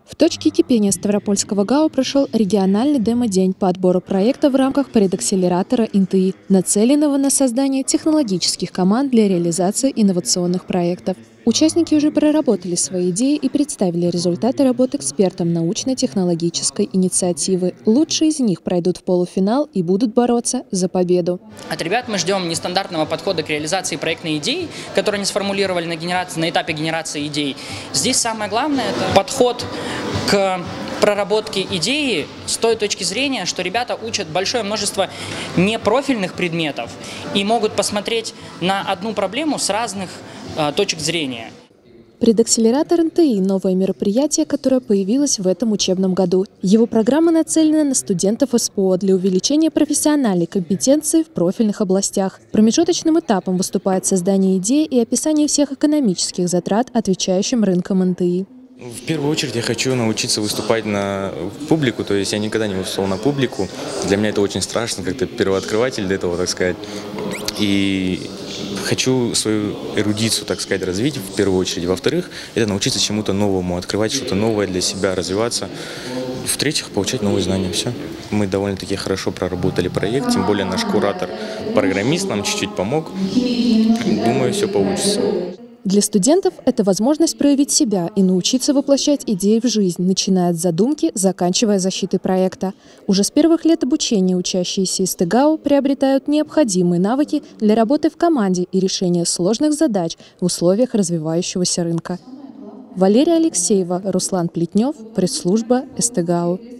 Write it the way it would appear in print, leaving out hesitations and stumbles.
В точке кипения Ставропольского ГАУ прошел региональный демо-день по отбору проекта в рамках предакселератора НТИ, нацеленного на создание технологических команд для реализации инновационных проектов. Участники уже проработали свои идеи и представили результаты работы экспертам научно-технологической инициативы. Лучшие из них пройдут в полуфинал и будут бороться за победу. От ребят мы ждем нестандартного подхода к реализации проектной идеи, которые они сформулировали на этапе генерации идей. Здесь самое главное – это подход к проработке идеи с той точки зрения, что ребята учат большое множество непрофильных предметов и могут посмотреть на одну проблему с разных точек зрения. Предакселератор НТИ – новое мероприятие, которое появилось в этом учебном году. Его программа нацелена на студентов СПО для увеличения профессиональной компетенции в профильных областях. Промежуточным этапом выступает создание идей и описание всех экономических затрат, отвечающим рынкам НТИ. В первую очередь я хочу научиться выступать на публику, то есть я никогда не выступал на публику. Для меня это очень страшно, как-то первооткрыватель для этого, так сказать. И хочу свою эрудицию, так сказать, развить в первую очередь. Во-вторых, это научиться чему-то новому, открывать что-то новое для себя, развиваться. В-третьих, получать новые знания. Все. Мы довольно-таки хорошо проработали проект, тем более наш куратор-программист нам чуть-чуть помог. Думаю, все получится. Для студентов это возможность проявить себя и научиться воплощать идеи в жизнь, начиная от задумки, заканчивая защитой проекта. Уже с первых лет обучения учащиеся из ТГАУ приобретают необходимые навыки для работы в команде и решения сложных задач в условиях развивающегося рынка. Валерия Алексеева, Руслан Плетнев, пресс-служба СТГАУ.